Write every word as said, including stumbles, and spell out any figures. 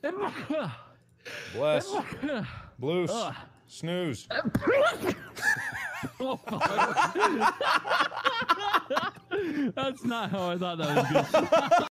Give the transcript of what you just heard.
Bless. Bloose. Snooze. That's not how I thought that was good.